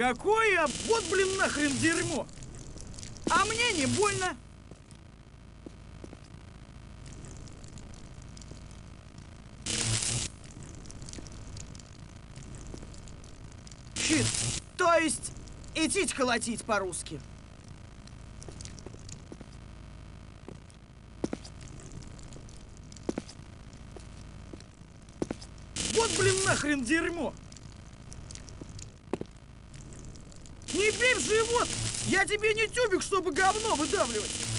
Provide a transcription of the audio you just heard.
Какое? Вот, блин, нахрен дерьмо! А мне не больно. Щит, то есть идите колотить по-русски. Вот, блин, нахрен дерьмо! Не бей в живот! Я тебе не тюбик, чтобы говно выдавливать!